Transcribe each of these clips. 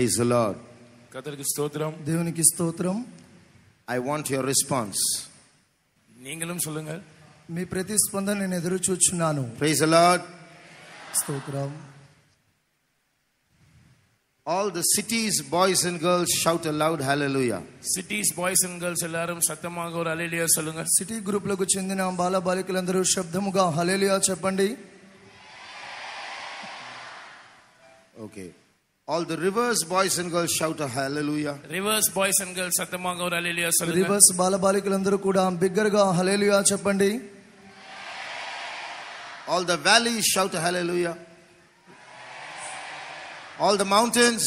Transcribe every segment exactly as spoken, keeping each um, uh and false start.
Praise the Lord. கர்த்தருக்கு ஸ்தோத்திரம். தேவனுக்கு ஸ்தோத்திரம். I want your response. நீங்களும் சொல்லுங்க. మీ ప్రతిస్పందన నేను ఎదురు చూచున్నాను. Praise the Lord. స్తోత్రం. All the cities, boys and girls, shout aloud hallelujah. Cities, boys and girls எல்லாரும் சத்தமாக ஒரு ஹalleluya சொல்லுங்க. సిటీ గ్రూప్ లకు చెందిన బాల బాలికలందరూ శబ్దముగా హల్లెలూయా చెప్పండి. Okay. All the rivers, boys and girls, shout a hallelujah. Rivers, boys and girls సత్తமாக ఒక హalleluya சொல்லுங்க. రివర్స్ బాల బాలికలందరూ కూడా బిగ్గరగా హల్లెలూయా చెప్పండి. All the valleys, shout a hallelujah. All the mountains.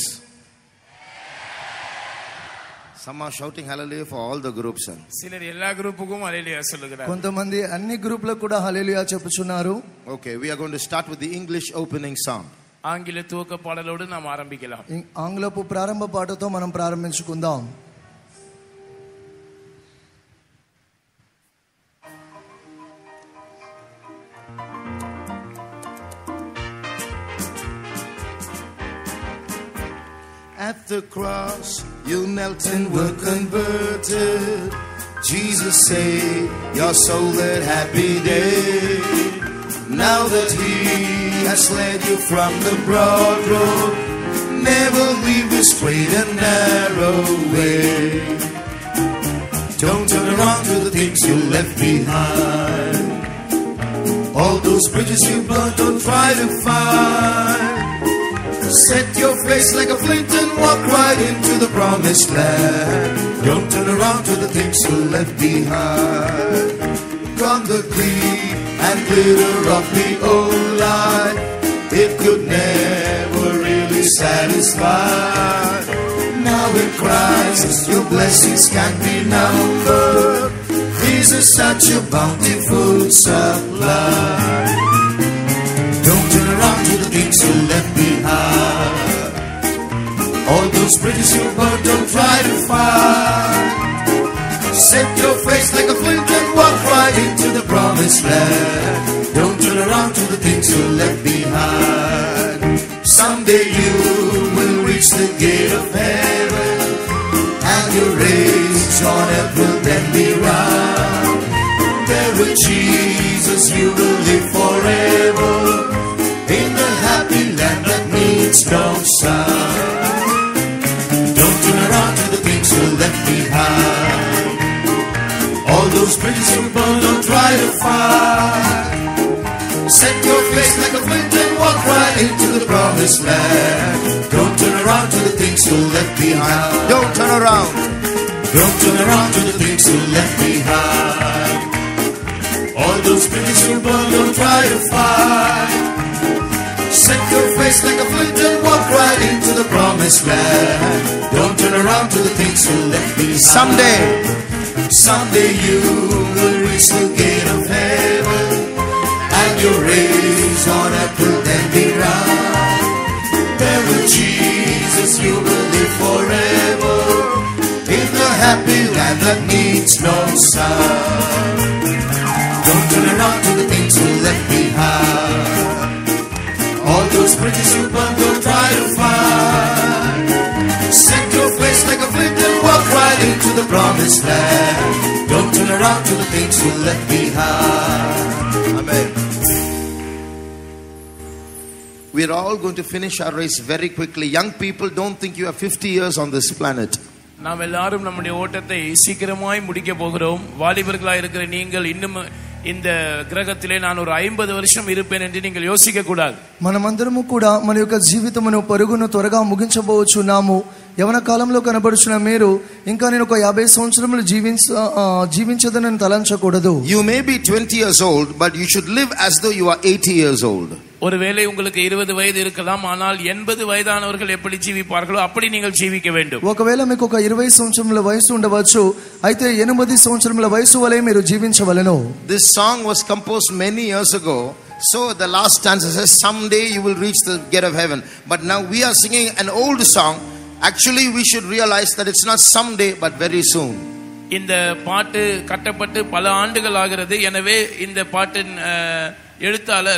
Some are shouting hallelujah for all the groups. சிலர் எல்லா குரூப்புக்கும் ஹalleluya சொல்லுகிறார்கள். కొంతమంది అన్ని గ్రూపులకు కూడా హల్లెలూయా చెప్పుచున్నారు. Okay, we are going to start with the English opening song. ఆంగ్ల తూక పాటలోడు நாம் ఆరంభిக்கலாம். ఆంగ్లపు ప్రారంభ పాటతో మనం ప్రారంభించుకుందాం. At the cross you knelt and were converted. Jesus saved your soul that happy day. Now that He has led you from the broad road, never leave the straight and narrow way. Don't turn around to the things you left behind. All those bridges you burned, don't try to find. Set your face like a flint and walk right into the promised land. Don't turn around to the things you left behind. From the gleam and glitter of the old life, it could never really satisfy. Now in Christ your blessings can be numbered. His is such a bountiful supply. Don't turn around to the things you left behind. All those bridges you burned, don't try to find. Set your face like a flint and walk right into the promised land. Don't turn around to the things you left behind. Someday you will reach the gate of heaven, and your race on earth will then be round. There with Jesus you will live forever, in the happy land that needs no sound. Don't turn around to the things you left behind. All those bridges you burned, don't try to find. Set your face like a flint and walk right into the promised land. Don't turn around to the things you left behind. Don't turn around. Don't turn around to the things you left behind. All those bridges you burned, don't try to find. Set your face like a flint and walk right into the promised land. Don't turn around to the things you left behind. Someday, someday you will reach the gate of heaven, and your race on earth will then be round. There with Jesus you will live forever, in the happy land that needs no sound. Don't turn around to the things you left behind. All those bridges you burned, don't try to find. Set your face like a flint and walk right into the promised land. Don't turn around to the things you left behind. Amen. We are all going to finish our race very quickly. Young people, don't think you have fifty years on this planet. நாம் எல்லாரும் நம்முடைய ஓட்டத்தை சீக்கிரமாய் முடிக்க போகிறோம். வாலிபர்களாக இருக்கிற நீங்கள் இன்னும் இந்த గ్రహத்திலே நான் ஒரு ஐம்பது வருஷం இருப்பேன் என்று நீங்கள் యోசிக்க కూடாదు. మనమందరము కూడా మన యొక్క జీవితమును పరుగును త్వరగా ముగించబోచున్నాము. యవన కాలంలో కనబడుచున్న మీరు ఇంకా నేను ఒక యాభై సంవత్సరములు జీవించ జీవించదనని తలంచకూడదు. You may be twenty years old, but you should live as though you are eighty years old. ஒருவேளை உங்களுக்கு இருபது వయது இருக்கலாம், ஆனால் எண்பது వయதானவர்கள் எப்படி జీవిப்பார்களோ அப்படி நீங்கள் జీవిக்க வேண்டும். ఒకవేళ మీకు ఒక ఇరవై సంవత్సరముల వయసు ఉండవచ్చు, అయితే ఎనిమిది సంవత్సరముల వయసు వలె మీరు జీవించవలెను. This song was composed many years ago. So the last stanza says, someday you will reach the gate of heaven. But now we are singing an old song. Actually we should realize that it's not someday but very soon. இந்த பாட்டு கட்டப்பட்டு பல ஆண்டுகள் ஆகிறது. எனவே இந்த பாட்டின் எழுத்தாளர்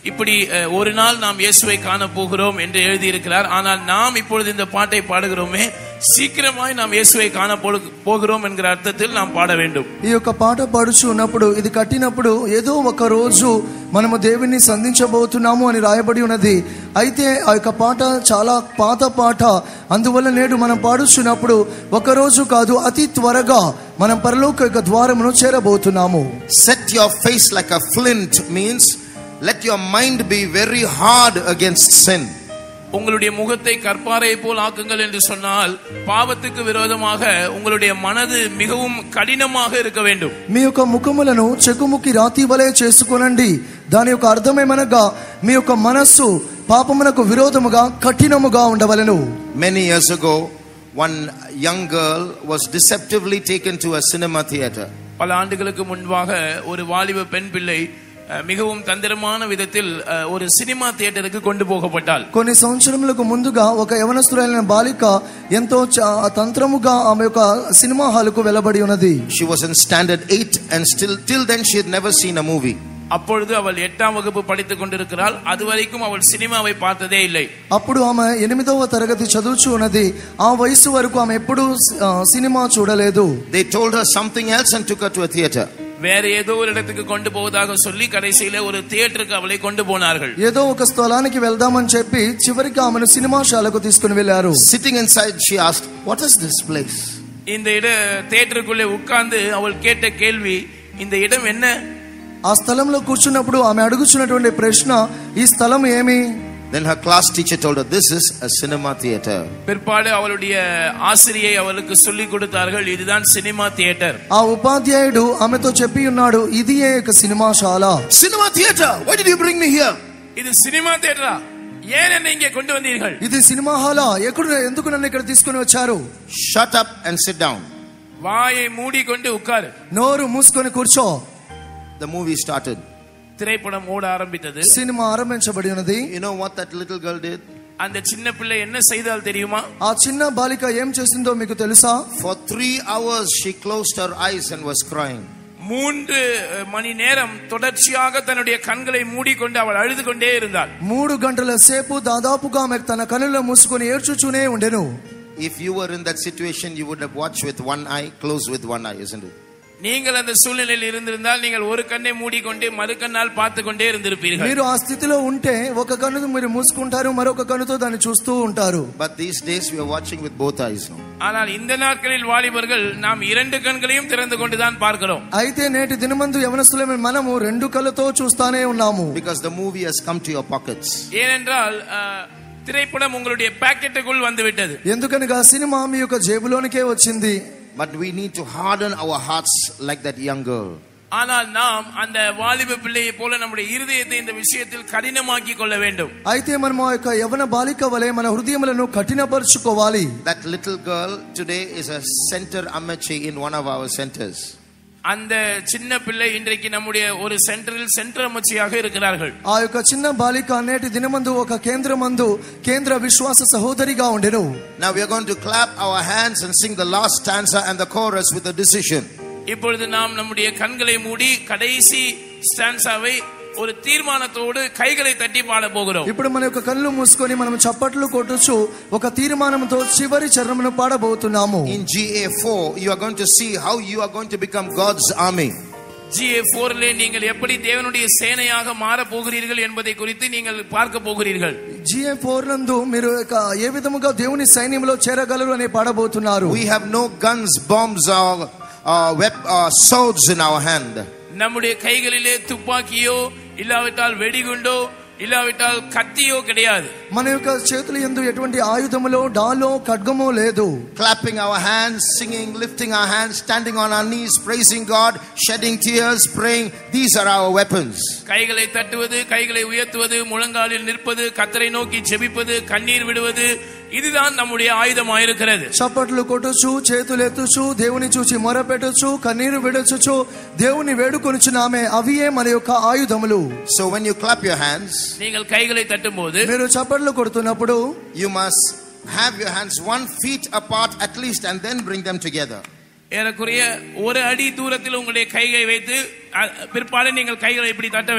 இப்படி அஹ், ஒரு நாள் நாம் இயேசுவை காண போகிறோம் என்று எழுதியிருக்கிறார். ஆனால் நாம் இப்பொழுது இந்த பாட்டை பாடுகிறோமே, சீக்கிரமாய் நாம் இயேசுவை కాణ పోகிறோம் என்கிற అర్థத்தில் நாம் పాడ வேண்டும். ఈ యొక్క పాట పాడుచు ఉన్నప్పుడు ఇది కట్టినప్పుడు ఏదో ఒక రోజు మనము దేవుని సంధించబోతున్నాము అని రాయబడి ఉన్నది. అయితే ఆ యొక్క పాట చాలా పాత పాట, అందువల్ల నేడు మనం పాడుచున్నప్పుడు ఒక రోజు కాదు, అతి త్వరగా మనం పరలోక యొక్క ద్వారమును చేరబోతున్నాము. Set your face like a flint means let your mind be very hard against sin. உங்களுடைய முகத்தை கற்பாரை போல் ஆக்குங்கள் என்று சொன்னால் பாவத்துக்கு விரோதமாக உங்களுடைய மனது மிகவும் கடினமாக இருக்க வேண்டும். మీ యొక్క ముఖములను చెకుముకి రాతి వలె చేసుకొనండి. దాని యొక్క అర్థమేమనగా మీ యొక్క మనస్సు పాపమునకు విరోధముగా కఠినముగా ఉండవలెను. Many years ago, one young girl was deceptively taken to a cinema theater. பல ஆண்டுகளுக்கு முன்பாக ஒரு வாலிப பெண் பிள்ளை మిகவும் తంత్రமான విధத்தில் ஒரு సినిమా థియేటర్కి கொண்டு పోగపట్టాల్. కొన్ని సంవత్సరములకు ముందుగా ఒక యవనస్తురాలైన బాలిక ఎంతో తంత్రముగా ఆమె యొక్క సినిమా హాలుకు వెళ్ళబడి ఉన్నది. She was in standard eight and still till then she had never seen a movie. அப்பொழுது அவள் எட்டாம் வகுப்பு படித்துக் கொண்டிருக்கிறாள். அதுவரைக்கும் அவள் சினிமாவை பார்த்ததே இல்லை. అప్పుడు ఆమె ఎనిమిదవ తరగతి చదువుచు ఉన్నది. ఆ వయసు వరకు ఆమె ఎప్పుడూ సినిమా చూడలేదు. They told her something else and took her to a theater. வேற ஏதோ ஒரு இடத்துக்கு கொண்டு போவதாக சொல்லி கடைசியில ஒரு தியேட்டருக்கு அவளை கொண்டு போனார்கள். ఏదో ఒక స్థలానికి వెళ్దామని చెప్పి చివరికి ఆమెను సినిమాశాలకు తీసుకుని వెళ్ళారు. Sitting inside she asked, what is this place? இந்த இட தியேட்டருக்குள்ளே உட்கார்ந்து அவள் கேட்ட கேள்வி, இந்த இடம் என்ன? ఆ స్థలంలో కూర్చున్నప్పుడు ఆమె అడుగుచున్నటువంటి ప్రశ్న, ఈ స్థలం ఏమి? Then her class teacher told her, this is a cinema theater. பிற்பாடு அவளுடைய ஆசிரியை அவளுக்கு சொல்லி கொடுத்தார்கள், இதுதான் சினிமா தியேட்டர். ఆ ఉపాధ్యాయుడు ఆమెతో చెప్పి ఉన్నాడు, ఇది ఒక సినిమాశాల. Cinema theater, why did you bring me here? ఇది సినిమా థియేటరా, ஏன் என்னை இங்கே கொண்டு வந்தீர்கள்? ఇది సినిమా హాలా, ఎక్కడ ఎందుకు నన్ను ఇక్కడ తీసుకొని వచ్చారు? Shut up and sit down. வாயை மூடிக்கொண்டு உட்காரு. నోరు మూసుకొని కూర్చో. The movie started. திரைப்படம் ஓட ஆரம்பித்தது. సినిమా ఆరంభించబడి ఉన్నది. You know what that little girl did? அந்த சின்ன பிள்ளை என்ன செய்தால் தெரியுமா? ఆ చిన్న బాలిక ఏం చేసిందో మీకు తెలుసా? For three hours she closed her eyes and was crying. மூன்று மணி நேரம் தொடர்ச்சியாக தன்னுடைய கண்களை மூடிக்கொண்டு அவள் அழுது கொண்டே இருந்தாள். మూడు గంటల సేపు దాదాపుగా ఆమె తన కనులను మూసుకొని ఏడ్చుచూనే ఉండెను. If you were in that situation, you would have watched with one eye, closed with one eye, isn't it? நீங்கள் அந்த சூழ்நிலையில் இருந்திருந்தால் நீங்கள் ஒரு கண்ணை மூடிக்கொண்டு மறு கண்ணால் பார்த்து கொண்டே இருந்திருப்பீர்கள். మీరు ఆ స్థితిలో ఉంటే ఒక కన్నుతో మీరు మూసుకుంటారు, మరొక కన్నుతో దాన్ని చూస్తూ ఉంటారు. But these days we are watching with both eyes now. ஆனால் இந்த நாட்களில் வாலிபர்கள் நாம் இரண்டு கண்களையும் திறந்து கொண்டுதான் பார்க்கிறோம். అయితే నేటి దినమందు యవనస్తులమే మనము రెండు కళ్ళతో చూస్తానే ఉన్నాము. Because the movie has come to your pockets. ஏனென்றால் திரைப்படம் உங்களுடைய பாக்கெட்டுக்குள் வந்து விட்டது. ఎందుకనగా సినిమా మీ యొక్క జేబులోనికే వచ్చింది. But we need to harden our hearts like that young girl. ஆனால் நாம் அந்த வாலிப பிள்ளையை போல நம்முடைய இருதயத்தை இந்த விஷயத்தில் கடினமாக்கி கொள்ள வேண்டும். అయితే మనం ఆ యొక్క యవన బాలిక వలె మన హృదయములను కఠినపరచుకోవాలి. That little girl today is a center amache in one of our centers. அந்த சின்ன பிள்ளை இன்றைக்கு நம்முடைய ஒரு சென்டரில் சென்டர் அமைச்சியாக இருக்கிறார்கள். ఆ యొక్క చిన్న బాలిక నేటి దినమందు ఒక కేంద్రమందు కేంద్ర విశ్వాస సహోదరిగా ఉండెను. Now we are going to clap our hands and sing the last stanza and the chorus with a decision. இப்பொழுது நாம் நம்முடைய கண்களை மூடி கடைசி ஸ்டான்ஸாவை ஒரு தீர்மானத்தோடு கைகளை தட்டி பாட போகிறோம். ఇప్పుడు మన యొక్క కళ్ళు మూసుకొని మనం చప్పట్లు కొట్టుచు ఒక తీర్మానంతో చివరి చరణమును పాడబోతున్నాము. In G A four you are going to see how you are going to become God's army. G A four லே நீங்கள் எப்படி தேவனுடைய சேனையாக மாற போகிறீர்கள் என்பதை குறித்து நீங்கள் பார்க்க போகிறீர்கள். G A four నందు మీరు ఏ విధముగా దేవుని సైన్యంలో చేరగలరు అని పాడబోతున్నారు. We have no guns, bombs or uh, web, uh, swords in our hand. நம்முடைய கைகளிலே துப்பாக்கியோ இல்லாவிட்டால் வெடிகுண்டோ ఇలావిటాల్ కత్తియో கிடையாது. మన యొక్క చేతుల యందు ఎటువంటి ఆయుధములో డాలో ఖడ్గమో లేదు. Clapping our hands, singing, lifting our hands, standing on our knees, praising God, shedding tears, praying, these are our weapons. கைகளை தட்டுவது, கைகளை உயர்த்துவது, முழங்காலில் நிற்பது, கர்த்தரை நோக்கி ஜெபிப்பது, கண்ணீர் விடுவது, இதுதான் நம்முடைய ஆயுதமாக இருக்கிறது. చప్పట్లు కొట్టుచు, చేతులు ఎత్తుచు, దేవుని చూచి మొరపెట్టుచు, కన్నీరు విడుచుచు, దేవుని వేడుకొనుచున్నామే, అవియే మన యొక్క ఆయుధములు. So when you clap your hands, நீங்கள் கைகளை தட்டும்போது, మీరు చప్పట్లు కొడుతున్నప్పుడు, you must have your hands one feet apart at least and then bring them together. ஏறக்குறைய ஒரு அடி தூரத்தில் உங்களுடைய கைகளை வைத்து பிற்பாடு நீங்கள் கைகளை இப்படி தட்ட வேண்டும்.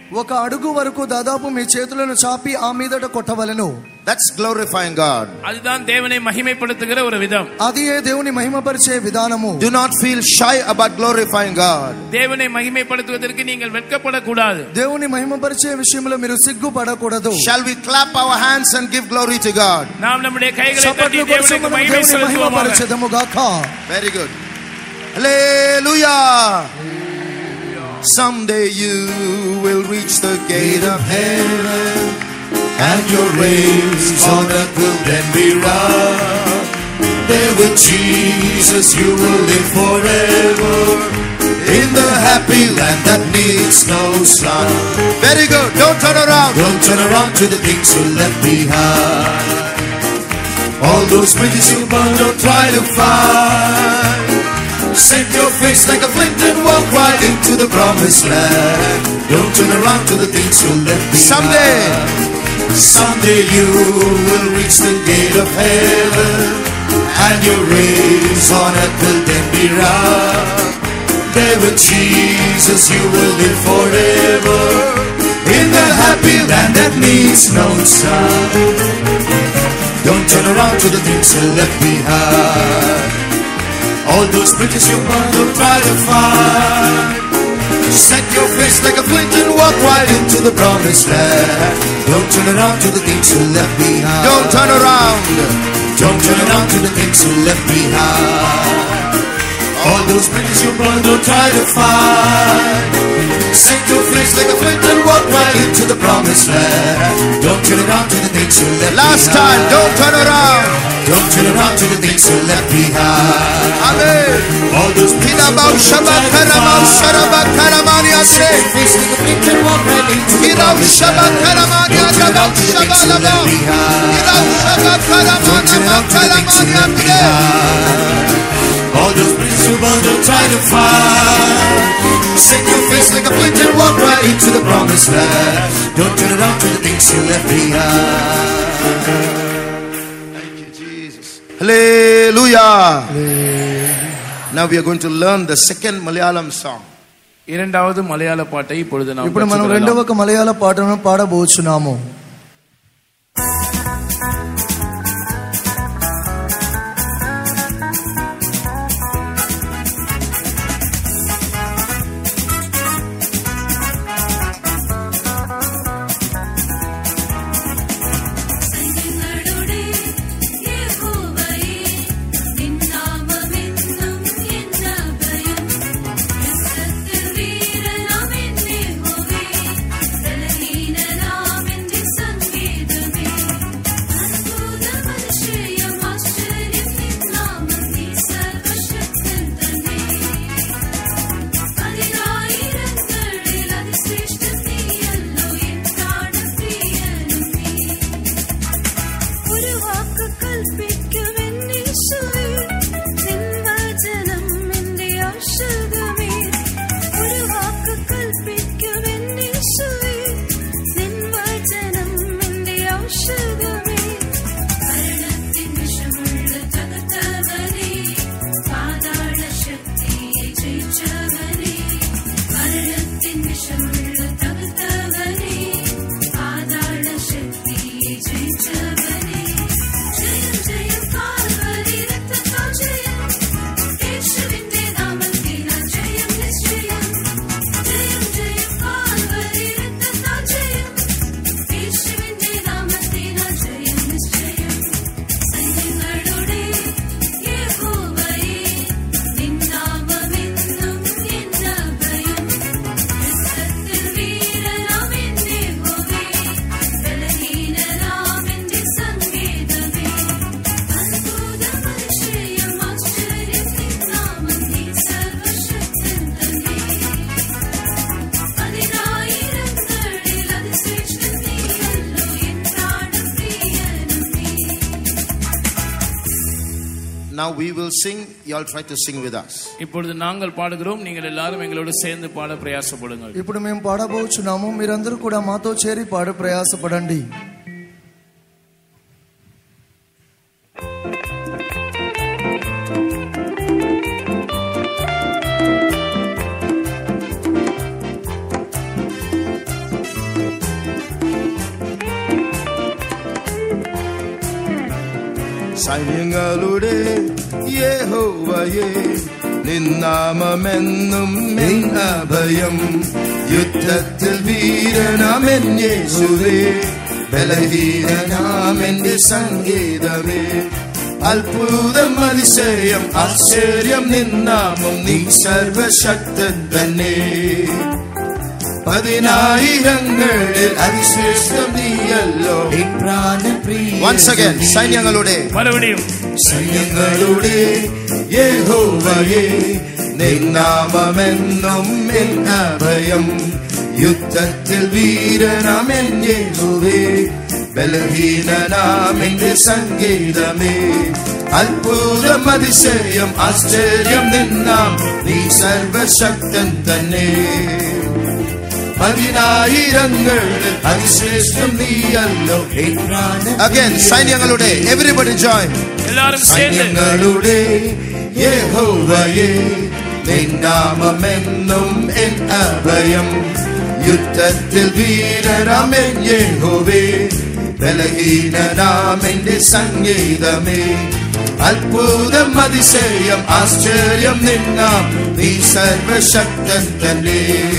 ఒక అడుగు వరకు దాదాపు మీ చేతులను చాపి ఆ మీదట కొట్టవలెను. That's glorifying God. அதுதான் தேவனை மகிமைப்படுத்துகிற ஒரு விதம். అదియే దేవుని మహిమపరిచే విధానము. Do not feel shy about glorifying God. தேவனை மகிமைப்படுத்துவதற்கு நீங்கள் வெட்கப்படக்கூடாது. దేవుని మహిమపరిచే విషయంలో మీరు సిగ్గుపడకూడదు. Shall we clap our hands and give glory to God? நாம் நம்முடைய கைகளை தட்டி தேவனுக்கு மகிமை செலுத்துவோமாக. Very good. Hallelujah. Someday you will reach the gate of heaven, and your race on earth will then be run. There with Jesus you will live forever, in the happy land that needs no sun. Very good. Don't turn around. Don't turn around to the things you left behind. All those bridges you burned, don't try to find. Set your face like a flint and walk right into the promised land. Don't turn around to the things you left behind. Someday, someday you will reach the gate of heaven, and your race on earth will then be run. There with Jesus you will live forever, in the happy land that needs no sun. Don't turn around to the things you left behind. All those bridges you burned, don't try to find. Set your face like a flint and walk right into the promised land. Don't turn around to the things you left behind. Don't turn around. Don't turn around to the things you left behind. All those bridges you burned, don't try to find. Set your face like a flint and walk right into the promised land. Don't turn around to the things you left Last behind. Last time, don't turn around. Don't turn around to the things you left behind. Amen. All those bridges you burned, don't try to find. Set your face like a flint and walk right into the promised land. Don't turn around to the things you left behind. Don't turn around to the things you left behind. All those bridges you burned, don't try to find. Set your face like a flint and walk right into the promised land. Don't turn around to the things you left behind. Thank you, Jesus. Hallelujah. Hallelujah. Now we are going to learn the second Malayalam song. இரண்டாவது மலையாள பாட்டை இப்பொழுது நாம் ఇప్పుడు మనం రెండవ మలయాళ పాటను పాడబోచున్నాము. Now we will sing, you all try to sing with us. இப்பொழுது நாங்கள் பாடுகிறோம், நீங்கள் எல்லாரும் எங்களோடு சேர்ந்து பாட பிரயாசப்படுங்கள். ఇప్పుడు మేము పాడబోచున్నాము, మీరందరూ కూడా మాతో చేరి పాడ ప్రయాసపడండి. സൈന്യങ്ങളുടെ യഹോവയേ നിന്നാമമെന്നും എൻ അഭയം യുദ്ധത്തിൽ വീരനാമെൻ യേശുവേ ബലഹീനനാമെന്റെ സംഗീതമേ അത്ഭുതം അതിശയം ആശ്ചര്യം നിന്നാമം നീ സർവശക്തൻ തന്നെ പതിനായിരങ്ങളിൽ അതിശ്രേഷ്ഠം നീയല്ലോ Once again, സൈന്യങ്ങളുടെ മറുപടിയും സൈന്യങ്ങളുടെ യഹോവയേ നിന്നാമമെന്നും എൻ അഭയം യുദ്ധത്തിൽ വീരനാമെൻ യേശുവേ ബലഹീനനാമെന്റെ സംഗീതമേ അത്ഭുതം അതിശയം ആശ്ചര്യം നിന്നാം നീ സർവശക്തൻ തന്നെ പതിനായിരങ്ങളിൽ അതിശ്രേഷ്ഠം നീയല്ലോ Again, സൈന്യങ്ങളുടെ everybody join എല്ലാവരും സൈന്യങ്ങളുടെ യഹോവയേ നിന്നാമമെന്നും എൻ അഭയം യുദ്ധത്തിൽ വീരനാമെൻ യഹോവേ ബലഹീനനാമെന്റെ സംഗീതമേ അത്ഭുതം അതിശയം ആശ്ചര്യം നിന്നാം നീ സർവശക്തൻ തന്നെ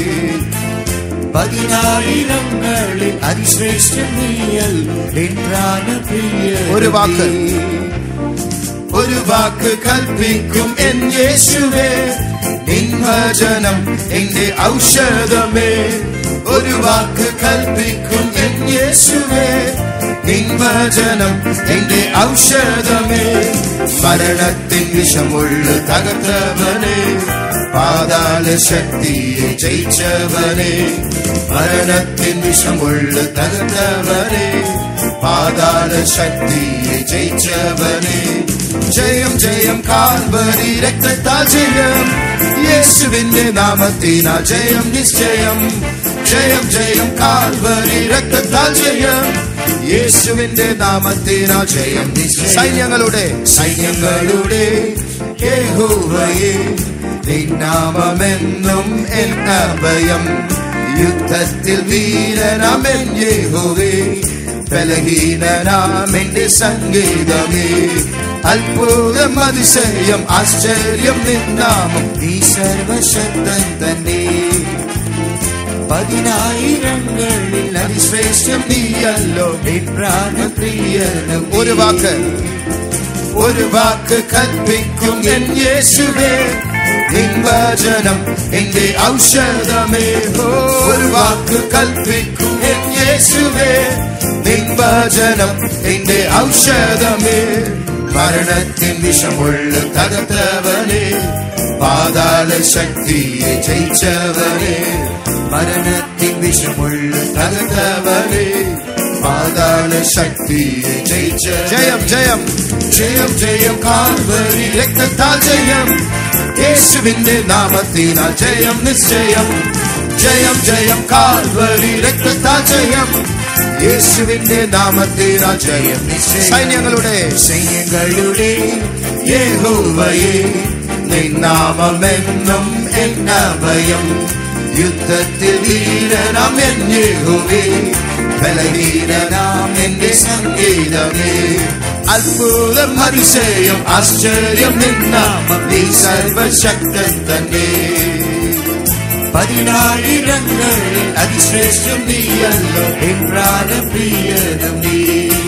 പതിനായിരങ്ങളിൽ അതിശ്രേഷ്ഠം നീയല്ലോ ഒരു വാക്ക് ഒരു വാക്ക് കൽപ്പിക്കും എൻ യേശുവേ നിൻ വചനം എന്റെ ഔഷധമേ ഒരു വാക്ക് കൽപ്പിക്കും എൻ യേശുവേ നിൻ വചനം എന്റെ ഔഷധമേ മരണത്തിൻ വിഷമുള്ള തകർത്തവനെ പാതാള ശക്തിയെ ജയിച്ചവനെ മരണത്തിൻ വിഷമുള്ള തകർത്തവനെ പാതാള ശക്തിയെ ജയിച്ചവനെ ജയം ജയം കാൽവരി രക്തത്താൽ ജയം യേശുവിന്റെ നാമത്തിനാൽ ജയം നിശ്ചയം ജയം ജയം കാൽവരി രക്തത്താൽ ജയം യേശുവിന്റെ നാമത്തിനാൽ ജയം നിശ്ചയം സൈന്യങ്ങളുടെ സൈന്യങ്ങളുടെ യഹോവയേ നിന്നാമമെന്നും എൻ അഭയം യുദ്ധത്തിൽ വീരനാമെൻ യഹോവേ ബലഹീനനാമെന്റെ സംഗീതമേ അത്ഭുതം അതിശയം ആശ്ചര്യം നിന്നാമം നീ സർവശക്തൻ തന്നെ പതിനായിരങ്ങളിൽ അതിശ്രേഷ്ഠം നീയല്ലോ പ്രാണപ്രിയനും ഒരു വാക്ക് ഒരു വാക്ക് കൽപ്പിക്കും എൻ യേശുവേ നിൻ വചനം എന്റെ ഔഷധമേ ഒരു വാക്ക് കൽപ്പിക്കും എൻ യേശുവേ നിൻ വചനം എന്റെ ഔഷധമേ മരണത്തിൻ വിഷമുള്ള തകർത്തവനെ പാതാള ശക്തിയെ ജയിച്ചവനെ മരണത്തിൻ വിഷമുള്ള തകർത്തവനെ പാതാള ശക്തിയെ ജയിച്ച ജയം ജയം ജയം ജയം കാൽവരി രക്തത്താൽ ജയം യേശുവിന്റെ നാമത്തിനാൽ ജയം നിശ്ചയം ജയം ജയം കാൽവരി രക്തത്താൽ ജയം യേശുവിന്റെ നാമത്തിനാൽ ജയം നിശ്ചയം സൈന്യങ്ങളുടെ സൈന്യങ്ങളുടെ യഹോവയേ നിൻ നാമമെന്നും എൻ അഭയം യുദ്ധത്തിൽ വീരനാമെൻ യഹോവേ ബലഹീനനാം എന്റെ സംഗീതമേ അത്ഭുതം അതിശയം ആശ്ചര്യം നിന്നാമം നീ സർവശക്തൻ തന്നെ പതിനായിരങ്ങളിൽ അതിശ്രേഷ്ഠം നീയല്ലോ എൻ പ്രാണപ്രിയനും നീ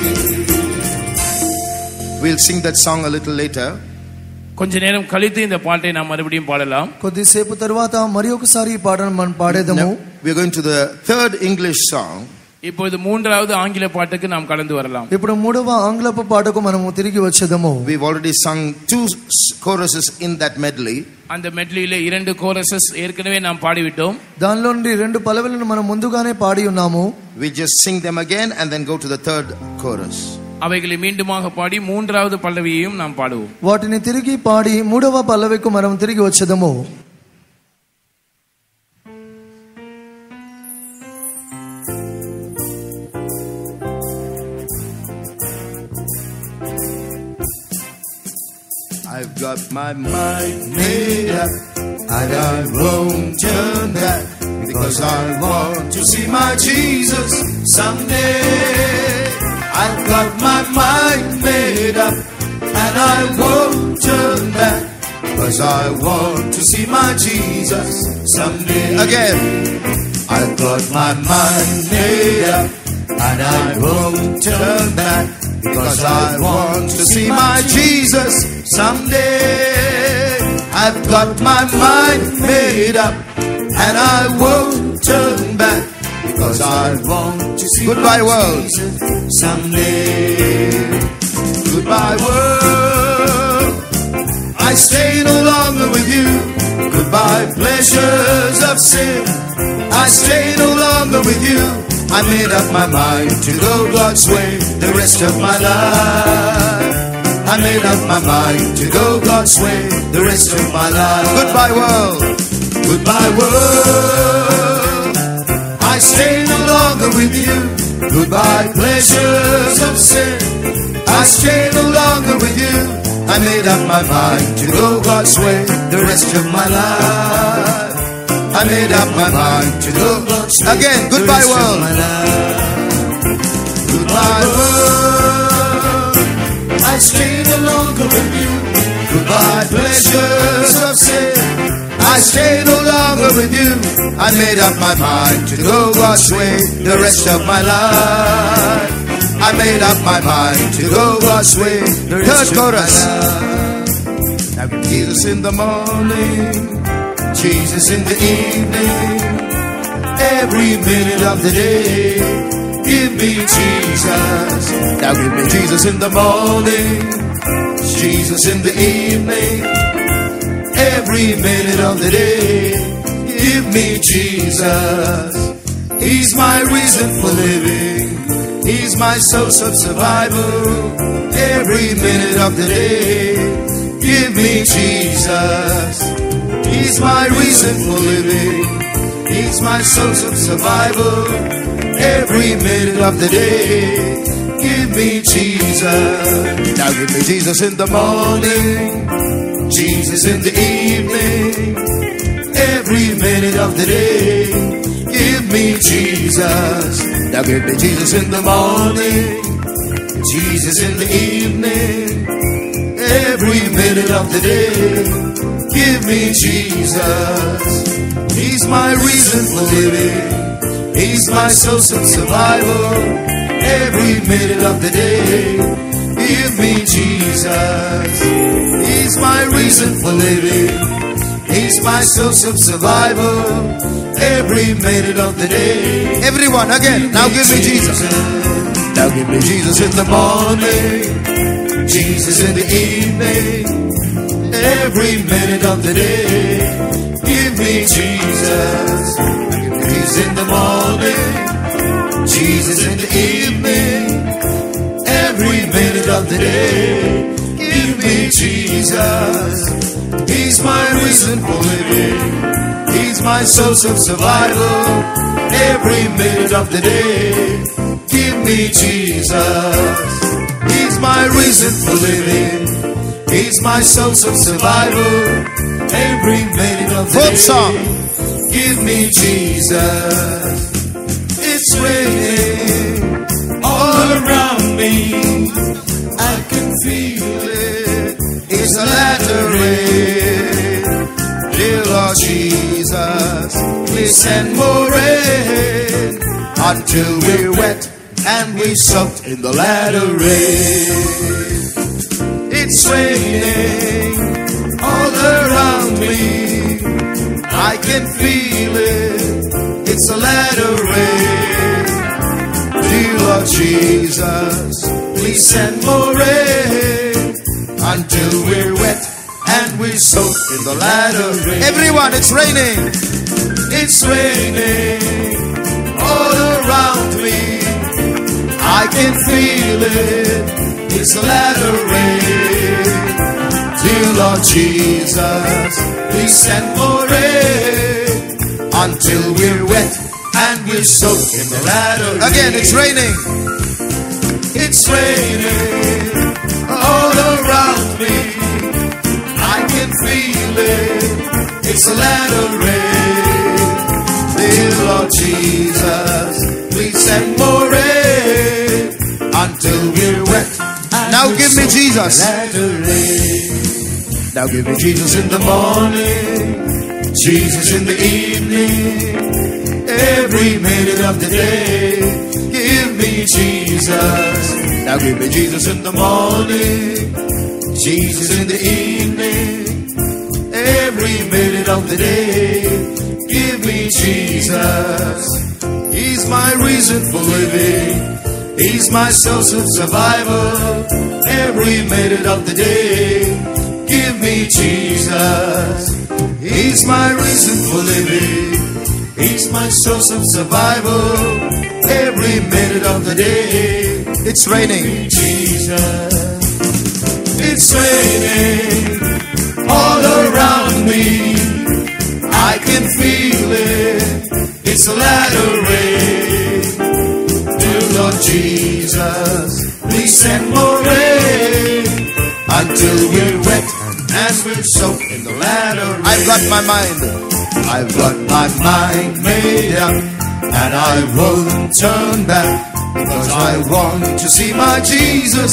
We'll sing that song a little later. కొంచె నేరం కలిసి இந்த பாட்டை நாம் மறுபடியும் பாடலாம் కొద్దిసేపు తరువాత మరి ఒకసారి ఈ పాటను మనం పాడేద్దాము We are going to the third English song. இப்போது மூன்றாவது ஆங்கில பாட்டுக்கு நாம் கடந்து வரலாம் ఇప్పుడు మూడవ ఆంగ్లపు పాటకు మనము తిరిగి వచ్చేద్దాము We've already sung two choruses in that medley. அந்த மெட்லியிலே இரண்டு கோரசஸ் ஏற்கனவே நாம் பாடிவிட்டோம் దానిలో నుండి రెండు పల్లవులను మనం ముందుగానే పాడి ఉన్నాము We just sing them again and then go to the third chorus. அவைகளை மீண்டுமாக பாடி மூன்றாவது பல்லவியையும் நாம் பாடுவோம் వాటిని తిరిగి పాడి మూడవ పల్లవికు మనం తిరిగి వచ్చేద్దాము I've got my mind made up and I won't turn back because I want to see my Jesus someday. I've got my mind made up I won't turn back, 'cause I want to see my Jesus someday. Again, I've got my mind made up, and I won't turn back, because I want to see my Jesus someday. I've got my mind made up, and I won't turn back, because I want to see Goodbye, my world. Jesus someday. Goodbye, world. I stay no longer with you. Goodbye, pleasures of sin. I stay no longer with you. I made up my mind to go God's way the rest of my life. I made up my mind to go God's way the rest of my life. Goodbye, world. Goodbye, world. I stay no longer with you. Goodbye, pleasures of sin. I stay no longer with you. I made up my mind to go God's way the rest of my life. I made up my mind to go God's way. Again, goodbye, world. Goodbye, world. I stay no longer with you. Goodbye, pleasures of sin. I stay no longer with you. I made up my mind to go God's way the rest of my life. I made up my mind to go God's way the rest of my life. Now Jesus in the morning, Jesus in the evening, every minute of the day, give me Jesus. Now give me Jesus in the morning, Jesus in the evening, every minute of the day, give me Jesus. He's my reason for living, He's my source of survival, every minute of the day, give me Jesus. He's my reason for living, He's my source of survival, every minute of the day, give me Jesus. Now give me Jesus in the morning, Jesus in the evening, every minute of the day, give me Jesus. Now give me Jesus in the morning, Jesus in the evening, every minute of the day, give me Jesus. He's my reason for living, He's my source of survival, every minute of the day, give me Jesus. He's my reason for living, He's my source of survival, every minute of the day. Everyone again, now give me Jesus. Now give me Jesus in the morning, Jesus in the evening, every minute of the day, give me Jesus. Give me Jesus in the morning, Jesus in the evening, every minute of the day, give me Jesus. He's my reason for living, He's my source of survival, every minute of the day, give me Jesus. He's my reason for living, He's my source of survival, every minute of the day, song. Give me Jesus. It's raining all around me, I can feel it, it's a latter rain. Dear Lord Jesus, please send more rain, until we're wet and we soaked in the latter rain. It's raining all around me, I can feel it, it's a latter rain. Dear Lord Jesus, please send more rain, until we're wet and we're soaked in the latter rain. Everyone, it's raining. It's raining all around me, I can feel it, it's a latter rain. Dear Lord Jesus, please send more rain, until we're wet and we're soaked in the latter rain. Again, it's raining. It's raining all around me, I can feel it, it's a latter rain. Dear Lord Jesus, please send more rain, until we're wet. Now give me Jesus. Jesus. latter rain. Now give me Jesus in the morning, Jesus in the evening, every minute of the day. Give me Jesus. Now give me Jesus in the morning, Jesus in the evening, every minute of the day. Give me Jesus. He's my reason for living, He's my source of survival, every minute of the day. Give me Jesus. He's my reason for living, He's my source of survival, every minute of the day. It's raining, Jesus. It's raining all around me, I can feel it. It's a latter rain. Dear Lord Jesus, please send more rain until we're wet and we're soaked in the latter rain. I've got my mind, I've got my mind made up, and I won't turn back, because I want to see my Jesus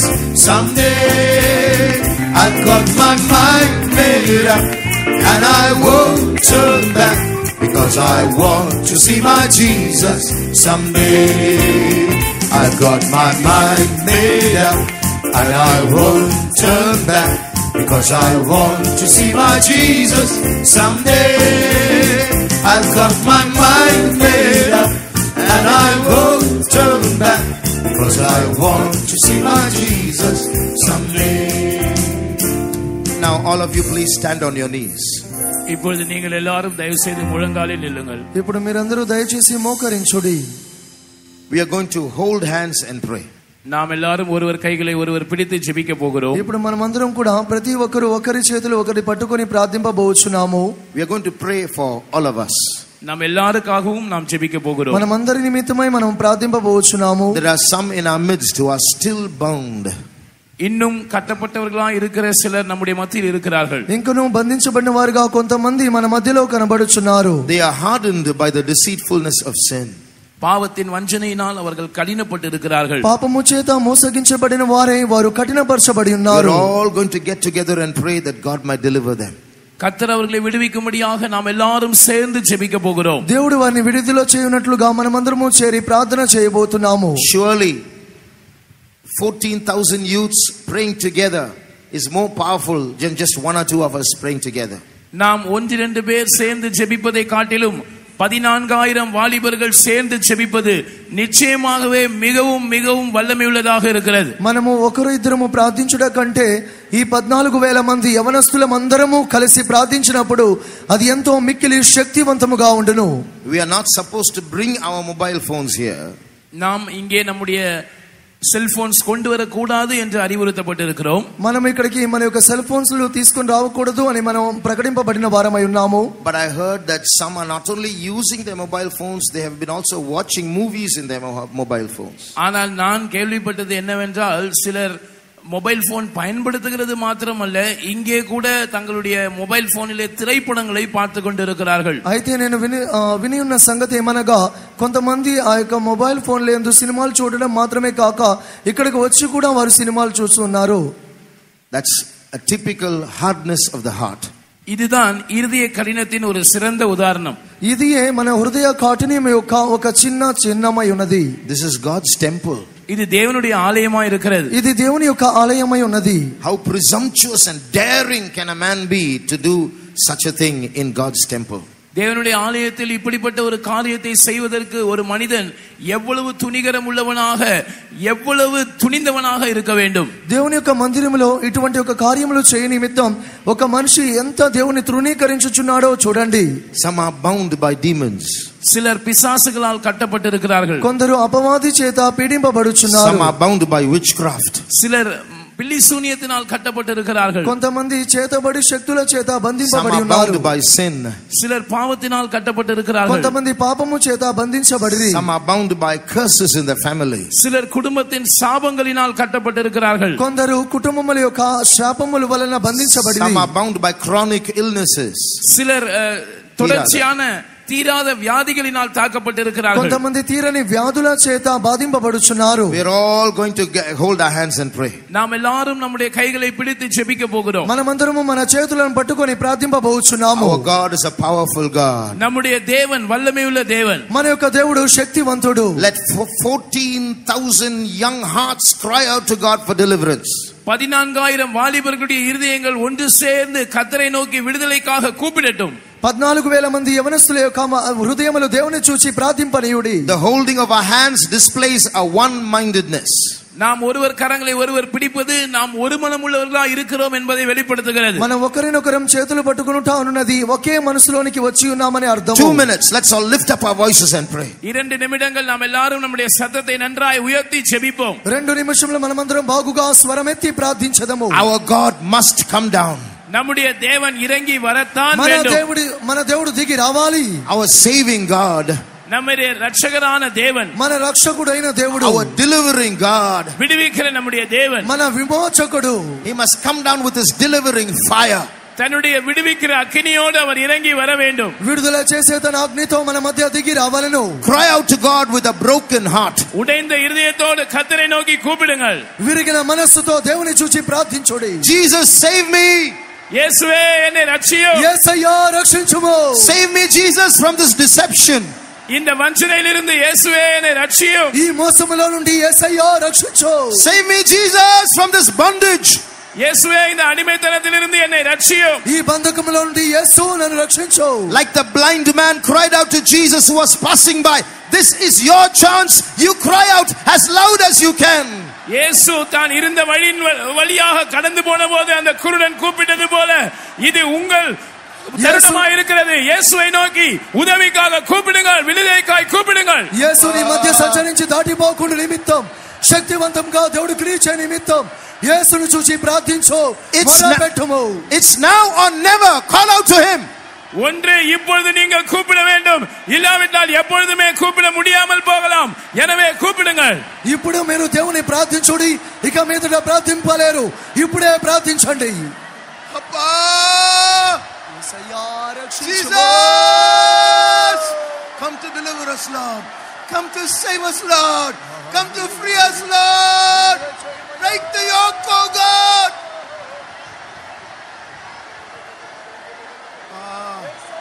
someday. I've got my mind made up, and I won't turn back, because I want to see my Jesus someday. I've got my mind made up, and I won't turn back, because I want to see my Jesus someday. I've got my mind made up, and I won't turn back, because I want to see my Jesus someday. Now all of you please stand on your knees. இப்பொழுது நீங்கள் எல்லாரும் தயவு செய்து முழங்காலில் நில்லுங்கள். ఇప్పుడు మీరందరూ దయచేసి మోకరించుడి. We are going to hold hands and pray. நாம் எல்லாரும் ஒருவர் கைகளை ஒருவர் பிடித்து జెబిక పోగొరోం. ఇప్పుడు మనమందరం కూడా ప్రతి ఒక్కరు ఒకరి చేతులు ఒకటి పట్టుకొని ప్రార్థింపబోచున్నాము. We are going to pray for all of us. நாம் எல்லாருக்காகவும் நாம் జెబిక పోగొరోం. మనమందరి నిమిత్తమై మనం ప్రార్థింపబోచున్నాము. There are some in our midst who are still bound. இன்னும் கட்டப்பட்டவர்களா இருக்கிற சிலர் நம்முடைய மத்தியில் இருக்கிறார்கள். ఇంకను బంధించబడిన వారుగా కొంతమంది మన మధ్యలో కనబడుచున్నారు. They are hardened by the deceitfulness of sin. பாவத்தின் வஞ்சனையினால் அவர்கள் கடினப்பட்டு இருக்கிறார்கள். పాపము చేత మోసగించబడిన వారే వారు కఠినపరచబడి ఉన్నారు. We are all going to get together and pray that God might deliver them. கர்த்தர் அவர்களை விடுவிக்கும்படியாக நாம் எல்லாரும் சேர்ந்து ஜெபிக்க போகிறோம். దేవుడు వారిని విడుదల చేయునట్లుగా మనమందరము చేరి ప్రార్థన చేయబోతున్నాము. Surely fourteen thousand youths praying together is more powerful than just one or two of us praying together. நாம் ஒன்று இரண்டு பேர் சேர்ந்து ஜெபிப்பதை காட்டிலும் பதினான்காயிரம் வாலிபர்கள் சேர்ந்து ஜெபிப்பது నిశ్చయமாகவே మిகவும் మిகவும் వల్లమైయుள்ளதாக இருக்கிறது. మనము ఒకరు ఇద్దరము ప్రార్థించుట కంటే ఈ పద్నాలుగు వేల మంది యవనస్తులమందరము కలిసి ప్రార్థించినప్పుడు అది ఎంతో మిక్కిలి శక్తివంతముగా ఉండును. We are not supposed to bring our mobile phones here. நாம் இங்கே நம்முடைய సెల్ ఫోన్స్ கொண்டு வர கூடாது என்று அறிவுறுத்தப்பட்டிருக்கிறோம். మనం ఇక్కడికి మన యొక్క సెల్ ఫోన్స్ లు తీసుకొని రావకూడదు అని మనం ప్రకటింపబడిన వారమై ఉన్నాము. But I heard that some are not only using their mobile phones, they have been also watching movies in their mobile phones. ஆனால் நான் கேள்விப்பட்டது என்னவென்றால் சிலர் మొబైల్ ఫోన్ பயன்படுத்துகிறது మాత్రమల్ల ఇంగే కూడా తங்களுடைய మొబైల్ ఫోన్లే திரைப்படங்களை பார்த்து கொண்டிருக்கிறார்கள். అయితే నేను విని విని ఉన్న సంగతి ఏమనగా కొంతమంది ఆ యొక్క మొబైల్ ఫోన్ల యందు సినిమాలు చూడడం మాత్రమే కాక ఇక్కడికి వచ్చి కూడా వారు సినిమాలు చూస్తున్నారు. That's a typical hardness of the heart. இதுதான் இருதய கடினத்தின் ஒரு சிறந்த உதாரணம். ఇదియే మన హృదయ కాఠిన్యం యొక్క ఒక చిన్న చిహ్నమై ఉన్నది. This is God's temple. ఇది దేవునుடைய ఆలయమై இருக்கிறது. ఇది దేవుని యొక్క ఆలయమై ఉన్నది. How presumptuous and daring can a man be to do such a thing in God's temple? தேவனுடைய ஆலயத்தில் இப்படிப்பட்ட ஒரு காரியத்தை செய்வதற்கு ஒரு மனிதன் எவ்வளவு துணிகரம் உள்ளவனாக எவ்வளவு துணிந்தவனாக இருக்க வேண்டும். దేవుని యొక్క మందిరములో ఇటువంటి ఒక కార్యములు చేయ నిమిత్తం ఒక మనిషి ఎంత దేవుని తృణీకరించుచున్నాడో చూడండి. Some are bound by demons. சிலர் பிசாசுகளால் கட்டப்பட்டிருக்கிறார்கள். కొందరు అపవాది చేత పీడింపబడుచున్నారు. Some are bound by witchcraft. சிலர் పిల్లి శూన్యతனால் కట్టపட்டிருக்கிறார்கள். కొంతమంది చేతబడి శక్తుల చేత బంధింపబడి ఉన్నారు. Some are bound by sin. சிலர் பாவத்தினால் కట్టపட்டிருக்கிறார்கள். కొంతమంది పాపము చేత బంధించబడిరి. Some are bound by curses in the family. சிலர் குடும்பத்தின் சாபங்களினால் కట్టపட்டிருக்கிறார்கள். కొందరు కుటుంబముల యొక్క శాపముల వలన బంధించబడిరి. Some are bound by chronic illnesses. சிலர் தொடர்ச்சியான తీరాద వ్యాధిகளினால் తాకపట్టిరుக்கிறார்கள். కొంతమంది తీరని వ్యాధుల చేత బాధింపబడుచున్నారు. We are all going to get, hold our hands and pray. நாம் எல்லாரும் நம்முடைய கைகளை பிடித்து ஜெபிக்க போகிறோம். మనమందరము మన చేతులను పట్టుకొని ప్రార్థింపబోచున్నాము. Our God is a powerful God. நம்முடைய தேவன் வல்லமையுள்ள தேவன். మన యొక్క దేవుడు శక్తివంతుడు. Let fourteen thousand young hearts cry out to God for deliverance. பதினான்காயிரம் வாலிபர்களுடைய இருதயங்கள் ஒன்று சேர்ந்து கர்த்தரை நோக்கி விடுதலைக்காக கூப்பிடட்டும். పద్నాలుగు వేల మంది యవనస్తుల యొక్క హృదయములు దేవుని చూచి ప్రార్థింపనీయుడి. The holding of our hands displays a one mindedness. நாம் ஒருவர் கரங்களை ஒருவர் பிடிப்பது நாம் ஒரு மனமுள்ளவர்களாக இருக்கிறோம் என்பதை வெளிப்படுத்துகிறது. మనం ఒకరినొకరం చేతులు పట్టుకొనుట అనునది ఒకే మనసులోనికి వచ్చి ఉన్నామని అర్థం. Two minutes, let's all lift up our voices and pray. இரண்டு நிமிடங்கள் நாம் எல்லாரும் நம்முடைய சத்தத்தை நன்றாய் உயர்த்தி ஜெபிப்போம். రెండు నిమిషములు మనమందరం బాగుగా స్వరమెత్తి ప్రార్థించదము. Our God must come down. நம்முடைய தேவன் இறங்கி வரத்தான் మన வேண்டும். దేవుడు మన దేవుడు దిగి రావాలి. Our saving God, நம்முடைய ரட்சகரான தேவன், మన రక్షకుడైన దేవుడు, our delivering God, விடுவிக்கிற நம்முடைய தேவன், మన విమోచకుడు, he must come down with his delivering fire. தன்னுடைய விடுவிக்கிற அக்கினியோடு அவர் இறங்கி வர வேண்டும். విడుదల చేసే తన అగ్నితో మన మధ్య దిగి రావాలను. Cry out to God with a broken heart. உடைந்த இருதயத்தோடு கர்த்தரை நோக்கி கூப்பிடுங்கள். విరిగిన మనస్సుతో దేవుని చూచి ప్రార్థించుడి. Jesus, save me. இயேசுவே என்னை ரட்சியும். యేసయ్యా రక్షించుము. Save me, Jesus, from this deception. இந்த வஞ்சனையிலிருந்து இயேசுவே என்னை ரட்சியும். ఈ మోసములో నుండి యేసయ్యా రక్షించు. Save me, Jesus, from this bondage. இயேசுவே இந்த அடிமைத்தனத்திலிருந்து என்னை ரட்சியும். ఈ బంధకములో నుండి యేసు నన్ను రక్షించు. Like the blind man cried out to Jesus who was passing by, this is your chance. You cry out as loud as you can. இயேசு தான் இருந்த வழியின் வழியாக கடந்து போன போது அந்த குருடன் கூப்பிட்டது போல இது உங்கள் தருணமாக இருக்கிறது. இயேசுவை நோக்கி உதவிக்காக கூப்பிடுங்கள், விடுதலைக்காய் கூப்பிடுங்கள். యేసుని మధ్య సంచరించి దాటిపోకుండా నిమిత్తం, శక్తివంతంగా దేవుడు క్రియ చే నిమిత్తం యేసును చూచి ప్రార్థించు. మొరపెట్టుము. It's now or never. Call out to him. ஒன்று இப்பொழுது நீங்கள் கூப்பிட வேண்டும், இல்லாவிட்டால் எப்பொழுதுமே கூப்பிட முடியாமல் போகலாம். எனவே கூப்பிடுங்கள். ఇప్పుడు మీరు దేవుని ప్రార్థించుడి, ఇక మీదట ప్రార్థింపలేరు. ఇప్పుడే ప్రార్థించండి. Appa! Jesus, come to deliver us, Lord. Come to save us, Lord. Come to free us, Lord. Break the yoke, oh God. Ah.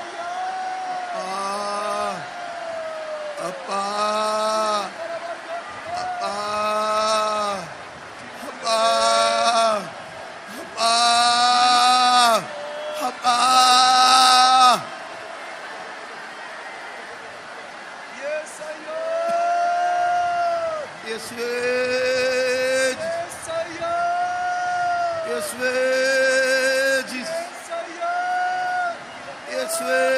Ah. Appa. Appa. Appa. Appa. Appa. Yes, yes, yes, Jesus. Yes,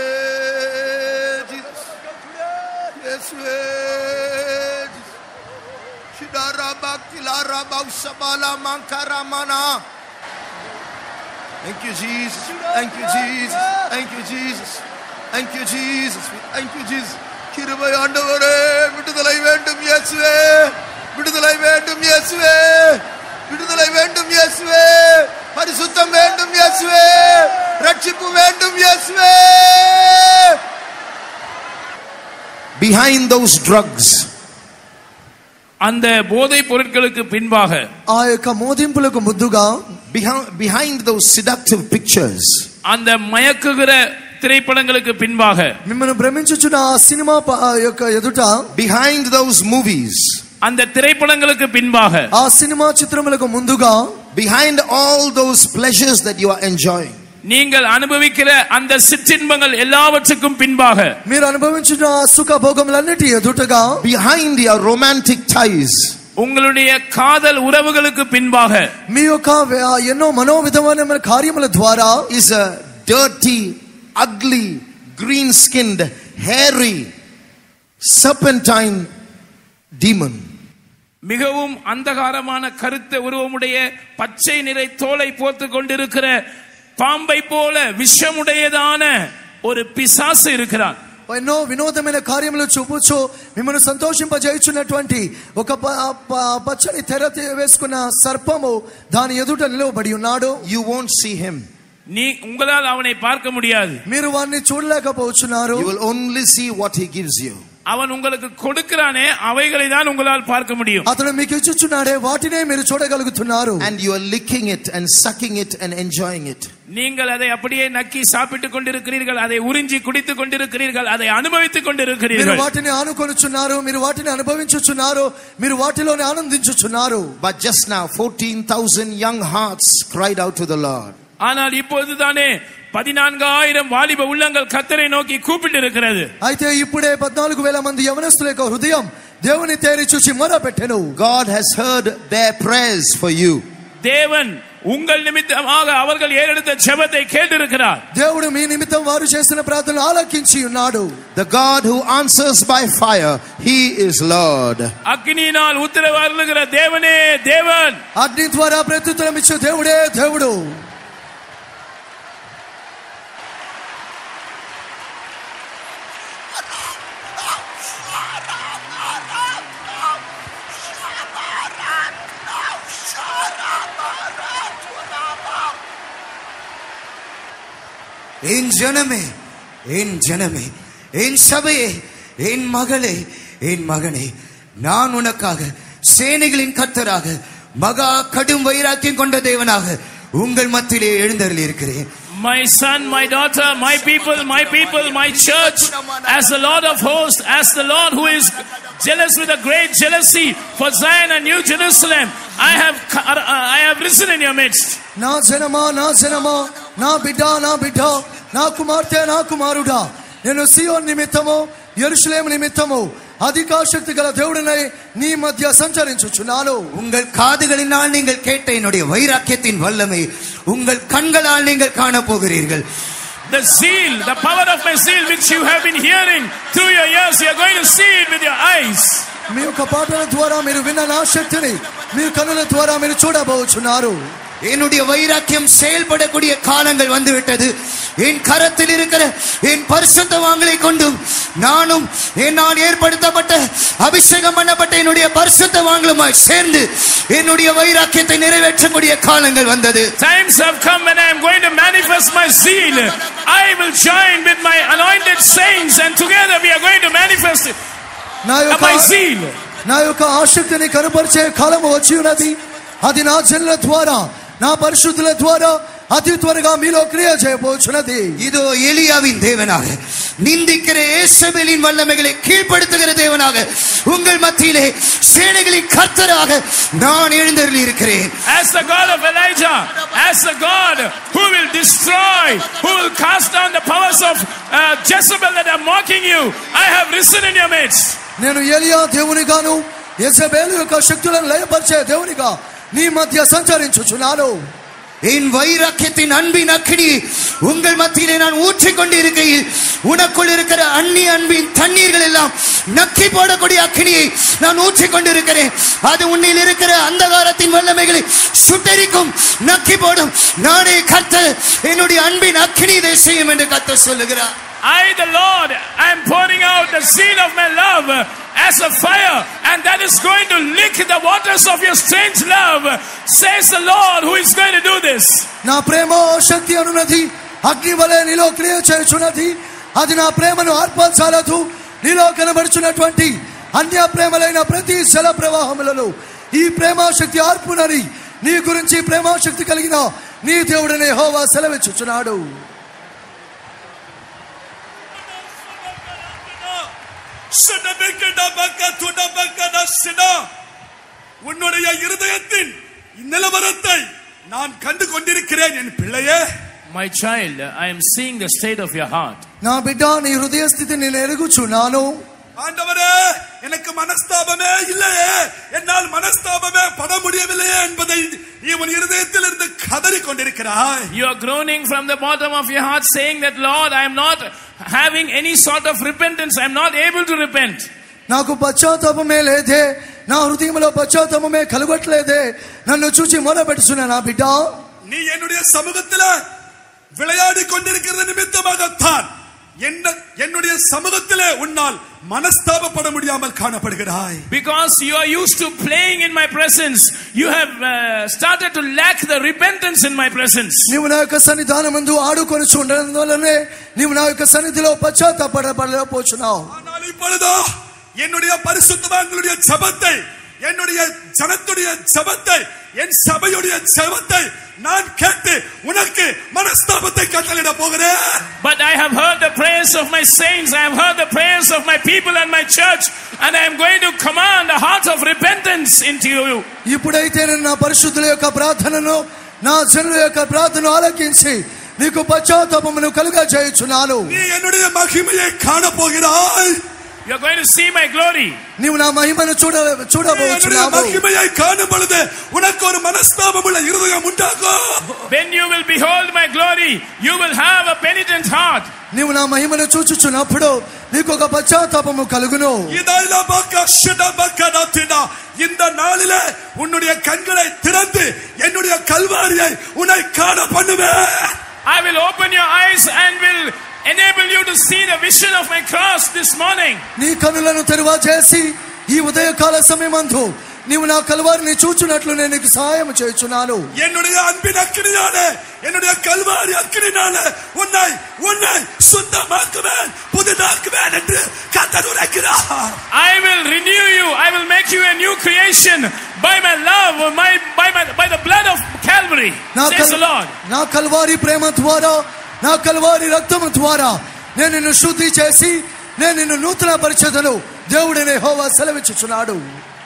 Jesus. Yes, Jesus. Shidara bakilara bausabala mankaramana. Thank you, Jesus. Thank you, Jesus. Thank you, Jesus. Thank you, Jesus. Thank you, Jesus. கிருபை ஆண்டவரே, விடுதலை வேண்டும் இயேசுவே. விடுதலை வேண்டும் இயேசுவே. விடுதலை வேண்டும் இயேசுவே. பரிசுத்தம் வேண்டும் இயேசுவே. ரட்சிப்பு வேண்டும் இயேசுவே. Behind those drugs, அந்த போதை பொருட்களுக்கு பின்பாக, ఆ యొక్క మోదింపులకు ముద్దుగా, behind, behind those seductive pictures, அந்த மயக்குகிற திரைப்படங்களுக்கு பின்பாக, మిమ్మల్ని భ్రమించుచున్న ఆ సినిమా యొక్క ఎదుట, behind those movies, அந்த திரைப்படங்களுக்கு பின்பாக, ఆ సినిమా చిత్రములకు ముందుగా, behind all those pleasures that you are enjoying, நீங்கள் அனுபவிக்கிற அந்த சிற்றின்பங்கள் எல்லாவற்றுக்கும் பின்பாக, మీరు అనుభవించిన సుఖ భోగములన్నిటి ఎదుటగా, behind your romantic ties, உங்களுடைய காதல் உறவுகளுக்கு பின்பாக, మీ యొక్క ఎన్నో మనోవిధమైన కార్యముల ద్వారా is a dirty, ugly, green-skinned, hairy, serpentine demon. மிகவும் அந்தகாரமான கருத்த உருவமுடைய பச்சை நிறை தோலை போர்த்து கொண்டிருக்கிற பாம்பை போல விஷமுடையதான ஒரு பிசாசு இருக்கிறான். ఎన్నో వినోదమైన కార్యములు చూపుచు మిమ్మల్ని సంతోషింపజేయుచున్నటువంటి ఒక పచ్చని తెర వేసుకున్న సర్పము దాని ఎదుట నిలవబడి ఉన్నాడు. You won't see him. நீ உங்களால் அவனை பார்க்க முடியாது. మీరు వారిని చూడలేకపోతున్నారు. You will only see what he gives you. அவன் உங்களுக்கு கொடுக்கிறானே அவைகளை தான் உங்களால் பார்க்க முடியும். అతను మీకు ఇచ్చుచున్నాడే వాటినే మీరు చూడగలుగుతున్నారు. And you are licking it and sucking it and enjoying it. நீங்கள் அதை அப்படியே நக்கி சாப்பிட்டுக் கொண்டிருக்கிறீர்கள், அதை உறிஞ்சி குடித்துக் கொண்டிருக்கிறீர்கள், அதை அனுபவித்துக் கொண்டிருக்கிறீர்கள். మీరు వాటిని ఆనుకొనుచున్నారు, మీరు వాటిని అనుభవించుచున్నారు, మీరు వాటిలోనే ఆనందించుచున్నారు. But just now fourteen thousand young hearts cried out to the Lord. ஆனால் இப்போதுதானே பதினான்காயிரம் வாலிப உள்ளங்கள் கர்த்தரை நோக்கி கூப்பிட்டு இருக்கிறது. అయితే ఇప్పుడే పద్నాలుగు వేల మంది యవనస్తుల యొక్క హృదయం దేవుని తేరి చూచి మొరపెట్టెను. God has heard their prayers for you. தேவன் உங்கள் நிமித்தமாக அவர்கள் ஏறெடுத்த ஜெபத்தை கேட்டிருக்கிறார். దేవుడు మీ నిమిత్తం వారు చేసిన ప్రార్థనను ఆలకించి ఉన్నాడు. The God who answers by fire, he is Lord. అగ్నినాల్ ఉత్తరవారులుగిற தேவனே தேவன். అగ్ని ద్వారా ప్రత్యుత్తరం ఇచ్చే దేవుడే దేవుడు. என் ஜனமே, என் ஜனமே, என் சபையே, என் மகளே, என் மகனே, நான் உனக்காக சேனைகளின் கர்த்தராக மகா கடும் வைராக்கியம் கொண்ட தேவனாக உங்கள் மத்தியிலே எழுந்தருளி இருக்கிறேன். My son, my daughter, my people, my people, my church, as the Lord of hosts, as the Lord who is jealous with a great jealousy for Zion and New Jerusalem, I have I have risen in your midst. నా జనమా, నా జనమా, నా బిడ్డ, నా బిడ్డ, నా కుమార్తె, నా కుమారుడా, నేను సియోన్ నిమిత్తము, యెరూషలేము నిమిత్తము அதிகாசக்தி గల దేవుడనై నీ మధ్య సంచరించుచున్నాను. உங்கள் காதுகளினால் நீங்கள் கேட்ட என்னுடைய வைராக்கியத்தின் வல்லமை உங்கள் கண்களால் நீங்கள் காண போகிறீர்கள். The zeal, the power of my zeal which you have been hearing through your ears, you are going to see it with your eyes. మీ యొక్క పాటల ద్వారా మీరు విన్న నా శక్తిని మీ కన్నుల ద్వారా మీరు చూడబోచున్నారు. என்னுடைய வைராக்கியம் செயல்படக்கூடிய காலங்கள் வந்துவிட்டது. என் கரத்தில் இருக்கிற என் பரிசுத்தவான்களை கொண்டும் நானும் என்னால் ஏற்படுத்தப்பட்ட அபிஷேகம் பண்ணப்பட்ட என்னுடைய பரிசுத்தவான்களுமாய் சேர்ந்து என்னுடைய வைராக்கியத்தை நிறைவேற்றக்கூடிய காலங்கள் வந்தது. Times have come when I am going to manifest my zeal. I will join with my anointed saints and together we are going to manifest it. నా యొక్క my zeal, నా యొక్క ఆసక్తిని కనపరిచే కాలం వచ్చి ఉన్నది. అది నా జనుల ద్వారా, నా పరిశుద్ధుల ద్వారా అతి త్వరగా మీలో క్రియ చేయబోచున్నది. இதோ எலியாவின் தேவனாக நிந்திக்கிற ஏசபேலின் வல்லமைகளை கீழ்ப்படுத்துகிற தேவனாக உங்கள் மத்தியிலே சேனைகளின் கர்த்தராக நான் எழுந்தருளி இருக்கிறேன். As the God of Elijah, as the God who will destroy, who will cast down the powers of uh, Jezebel that are mocking you, I have risen in your midst. నేను ఎలియా దేవునిగాను యెజబెలు యొక్క శక్తులను లయపరిచే దేవునిగా నీ మధ్య సంచరించుచున్నాను. என் வைராக்கியத்தின் அன்பின் அக்கினி உங்கள் மத்தியிலே நான் ஊற்றிக் கொண்டிருக்கையில் உனக்குள் இருக்கிற அந்நிய அன்பின் தண்ணீர்கள் எல்லாம் நக்கி போடக்கூடிய அக்கினியை நான் ஊற்றிக் கொண்டிருக்கிறேன். அது உன்னில் இருக்கிற அந்தகாரத்தின் வல்லமைகளை சுட்டெரிக்கும், நக்கி போடும். நானே கர்த்தர், என்னுடைய அன்பின் அக்கினி இதை செய்யும் என்று கர்த்தர் சொல்லுகிறார். I, the Lord, I am pouring out the zeal of my love as a fire, and that is going to lick the waters of your strange love, says the Lord who is going to do this. నా ప్రేమ శక్తి అనున్నది, అగ్ని వలె నీలో క్రియ చేయుచున్నది. అది నా ప్రేమను ఆర్పచాలదు. నీలో కనబడుచున్నటువంటి అన్య ప్రేమలైన ప్రతి జల ప్రవాహములలో ఈ ప్రేమ శక్తి ఆర్పునని నీ గురించి ప్రేమ శక్తి కలిగిన నీ దేవుడనే యెహోవా సెలవిచ్చుచున్నాడు. உன்னுடைய இருதயத்தின் நிலவரத்தை நான் கண்டு கொண்டிருக்கிறேன் என் பிள்ளையே. My child, I am seeing the state of your heart. నా బిడ్డ, నీ హృదయ స్థితిని నేను ఎరుగుచున్నాను. ஆண்டவரே, எனக்கு மனஸ்தாபமே இல்லையே, என்னால் மனஸ்தாபமே பட முடியவில்லையே என்பதை இவன் இருதயத்தில் இருந்து கதறி கொண்டிருக்கிறாய். You are groaning from the bottom of your heart saying that, Lord, I am not having any sort of repentance, I am not able to repent. నాకు పశ్చాత్తాపమే లేదే, నా హృదయంలో పశ్చాత్తాపమే కలగట్లేదే, నన్ను చూచి మొరపెట్టుచున్నా నా బిడ్డ. நீ என்னுடைய சமூகத்தில் விளையாடி கொண்டிருக்கிற நிமித்தமாகத்தான் என்னுடைய சமூகத்திலே உன்னால் மனஸ்தாபப்பட முடியாமல் காணப்படுகிறாய். Because you are used to playing in my presence, you have uh, started to lack the repentance in my presence. నీవు నా యొక్క సన్నిధానమందు ఆడుకొని ఉండడం వల్లనే నీవు నా యొక్క సన్నిధిలో పశ్చాత్తాపడలేకపోతున్నావు. ஆனால் இப்பொழுதோ என்னுடைய பரிசுத்தவான்களுடைய ஜெபத்தை, என்னுடைய ஜனத்துடைய ஜெபத்தை, என் சபையுடைய ஜெபத்தை நான் கேட்டு உனக்கு மனஸ்தாபத்தை கட்டளையிட போகிறேன். But I have heard the prayers of my saints, I have heard the prayers of my people and my church, and I am going to command a heart of repentance into you. ఇప్పుడైతే నేను నా పరిశుద్ధుల యొక్క ప్రార్థనను, నా జనుల యొక్క ప్రార్థనను ఆలకించి నీకు పశ్చాత్తాపమును కలుగ చేయుచున్నాను. నీ என்னுடைய మహిమயை కాణ పోகிறாய். You are going to see my glory. నీవు నా మహిమను చూడ చూడబోచున్నావు. మహిమயை కాணும் பொழுது உனக்கு ஒரு மனஸ்தாபமுள்ள இருதயம் உண்டாகும். When you will behold my glory, you will have a penitent heart. నీవు నా మహిమను చూచుచున్నప్పుడు నీకు ఒక పశ్చాత్తాపము కలుగును. ఇదైలా బాక షడబకనతినా இந்த நாளிலே உன்னுடைய கண்களை திறந்து என்னுடைய கல்வாரியை உன்னை காண பண்ணுவேன். I will open your eyes and will enable you to see the vision of my cross this morning. నీ కన్నులను తెరవ చేసి ఈ ఉదయకాల సమయమందు నీవు నా కల్వారిని చూచున్నట్లు నేను నీకు సహాయం చేయుచున్నాను. என்னுடைய அன்பின் அக்கினியாலே, என்னுடைய கல்வாரி அக்கினியாலே உன்னை உன்னை சுத்தமாக்குவேன், புதிதாக்குவேன் என்று கர்த்தர் உரைக்கிறார். I will renew you, I will make you a new creation by my love, my by my by the blood of Calvary, says the Lord. నా కల్వారి ప్రేమ ద్వారా, నా కల్వారి రక్తము ద్వారా నేను నిన్ను శుద్ధి చేసి నేను నిన్ను నూతన పరిచేదను దేవుడైన యెహోవా సెలవిచ్చుచున్నాడు.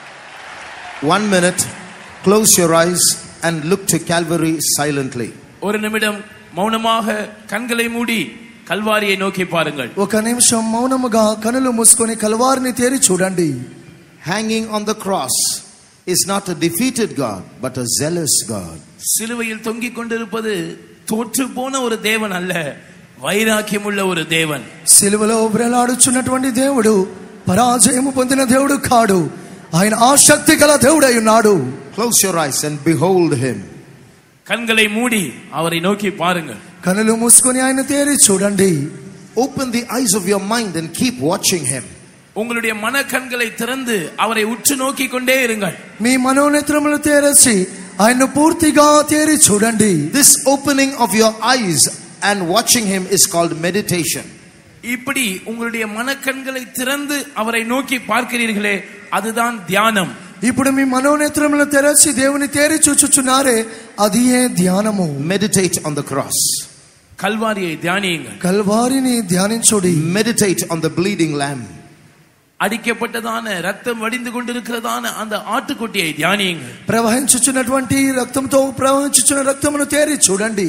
One minute, close your eyes and look to Calvary silently. ஒரு நிமிடம் மௌனமாக கண்களை மூடி கல்வாரியை நோக்கி பாருங்கள். ఒక నిమిషం మౌనముగా కనులు మూసుకొని కల్వారిని తేరి చూడండి. Hanging on the cross is not a defeated God but a zealous God. சிலுவையில் தொங்கிக் கொண்டிருப்பது தோற்று போன ஒரு தேவன் அல்ல, వైరాగ్యముள்ள ஒரு தேவன். సిలువలో వేలాడుచున్నటువంటి దేవుడు పరాజయము పొందిన దేవుడు కాడు, ఆయన ఆసక్తి గల దేవుడై ఉన్నాడు. Close your eyes and behold him. கண்களை மூடி அவரை நோக்கி பாருங்கள். కనులు మూసుకొని ఆయన తేరి చూడండి. Open the eyes of your mind and keep watching him. உங்களுடைய மன கண்களை திறந்து அவரை உற்று நோக்கி கொண்டே இருங்கள். మీ మనోనేత్రములు తెరచి ఆయన్ను పూర్తిగా తేరి చూడండి. This opening of your eyes and watching him is called meditation. இப்படி உங்களுடைய மனக்கண்களை திறந்து அவரை நோக்கி பார்க்கிறீர்களே, அதுதான் தியானம். ఇప్పుడు మీ మనోనేత్రములను తెరచి దేవుని తేరి చూచుచున్నారే, అది ఏ ధ్యానము. Meditate on the cross. కల్వారిயை தியானியுங்கள். కల్వారిని ధ్యానించుడి. Meditate on the bleeding lamb. அடிக்கப்பட்டதான ரத்தம் வடிந்து கொண்டிருக்கிறதான அந்த ஆட்டுக்குட்டியை தியானியுங்கள். ప్రవహించుచున్నటువంటి రక్తంతో ప్రవహించుచున్న రక్తమును తేరి చూడండి.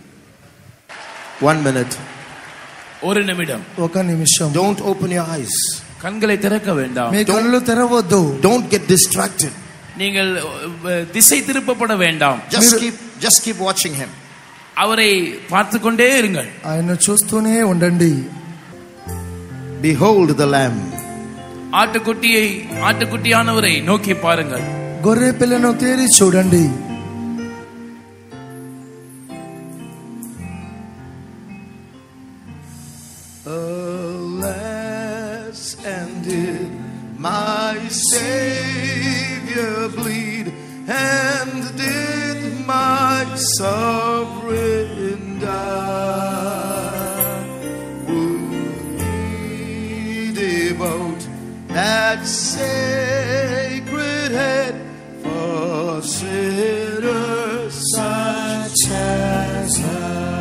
One minute. ஒரு நிமிடம். ఒక నిమిషం. Don't open your eyes. கண்களை திறக்க வேண்டாம். మీ కళ్ళు తెరవద్దు. Don't get distracted. நீங்கள் திசை திருப்பப்பட வேண்டாம். Just keep just keep watching him. அவரை பார்த்து கொண்டே இருங்கள். ఆయన చూస్తూనే ఉండండి. Behold the lamb. ஆட்டுக்குட்டியை, ஆட்டுக்குட்டியானவரை நோக்கி பாருங்கள். గొర్రె పిల్లను తేరి చూడండి. Alas, and did my Savior bleed, and did my sovereign die? Would he devote that sacred head for sinners such as I?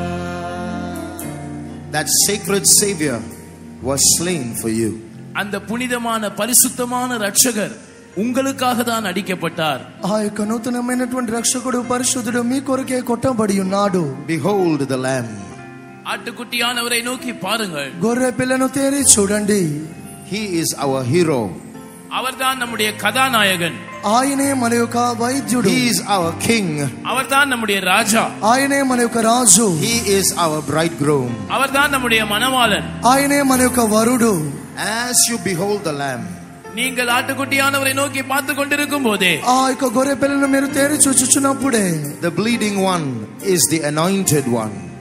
That sacred Savior was slain for you. அந்த புனிதமான பரிசுத்தமான ரட்சகர் உங்களுக்காக தான் அடிக்கப்பட்டார். ఆ యొక్క నూతనమైనటువంటి రక్షకుడు పరిశుద్ధుడు మీ కొరకే కొట్టబడి ఉన్నాడు. Behold the lamb. ஆட்டுக்குட்டியானவரை நோக்கி பாருங்கள். గొర్రె పిల్లను తేరి చూడండి. He is our hero. அவர்தான் நம்முடைய கதாநாயகன். ఆయనే మన యొక్క వైద్యుడు. He is our king. அவர்தான் நம்முடைய ராஜா. ఆయనే మన యొక్క రాజు. He is our bridegroom. அவர்தான் நம்முடைய மணவாளன். ఆయనే మన యొక్క వరుడు. As you behold the lamb, நீங்கள் ஆட்டுக்குட்டியானவரை நோக்கி பார்த்து கொண்டிருக்கும் போதே, ఆ యొక్క గొర్రె పిల్లను మీరు తేరి చూచుచున్నప్పుడే, the bleeding one is the anointed one.